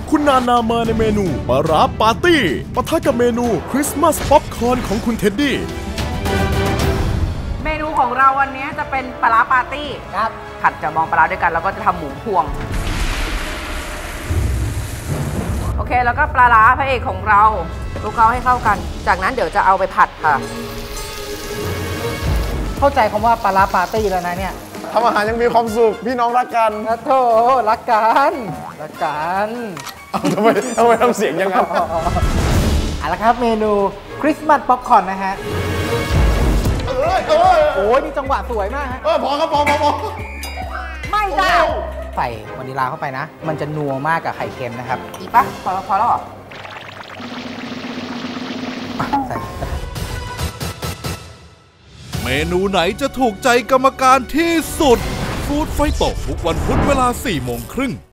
คุณนามาในเมนูปลาร้าปาร์ตี้ปะทะกับเมนูคริสต์มาสป๊อปคอร์นของคุณเท็ดดี้เมนูของเราวันนี้จะเป็นปลาร้าปาร์ตี้ครับผัดจะมองปลาร้าด้วยกันแล้วก็จะทำหมูพวงโอเคแล้วก็ปลาร้าพระเอกของเราคลุกเคล้าให้เข้ากันจากนั้นเดี๋ยวจะเอาไปผัดค่ะเข้าใจคำว่าปลาร้าปาร์ตี้แล้วนะเนี่ยทำอาหารยังมีความสุขพี่น้องรักกันนะโธ่รักกันรักกันทำไมทำเสียงยังไงเอาละครับเมนูคริสต์มาสป๊อปคอร์นนะฮะโอ้ยนี่จังหวะสวยมากฮะพอครับพอไม่ได้ใส่วานิลลาเข้าไปนะมันจะนัวมากกับไข่เค็มนะครับอีกปะพอแล้วเหรอใส่เมนูไหนจะถูกใจกรรมการที่สุดฟู้ดไฟโตทุกวันพุธเวลา 4:30 น